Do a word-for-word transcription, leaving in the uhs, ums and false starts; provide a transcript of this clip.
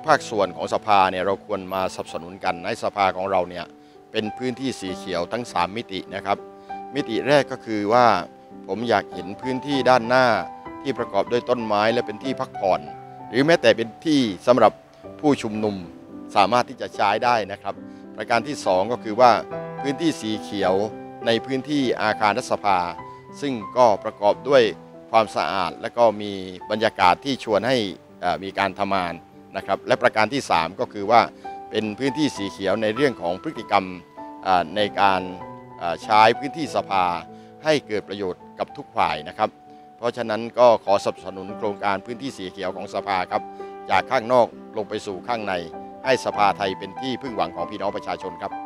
ภาคส่วนของสภาเนี่ยเราควรมาสนับสนุนกันให้สภาของเราเนี่ยเป็นพื้นที่สีเขียวทั้งสามมิตินะครับมิติแรกก็คือว่าผมอยากเห็นพื้นที่ด้านหน้าที่ประกอบด้วยต้นไม้และเป็นที่พักผ่อนหรือแม้แต่เป็นที่สำหรับผู้ชุมนุมสามารถที่จะใช้ได้นะครับประการที่สองก็คือว่าพื้นที่สีเขียวในพื้นที่อาคารรัฐสภาซึ่งก็ประกอบด้วยความสะอาดและก็มีบรรยากาศที่ชวนให้มีการทำงานนะครับและประการที่สามก็คือว่าเป็นพื้นที่สีเขียวในเรื่องของพฤติกรรมในการใช้พื้นที่สภาให้เกิดประโยชน์กับทุกฝ่ายนะครับเพราะฉะนั้นก็ขอสนับสนุนโครงการพื้นที่สีเขียวของสภาครับจากข้างนอกลงไปสู่ข้างในให้สภาไทยเป็นที่พึ่งหวังของพี่น้องประชาชนครับ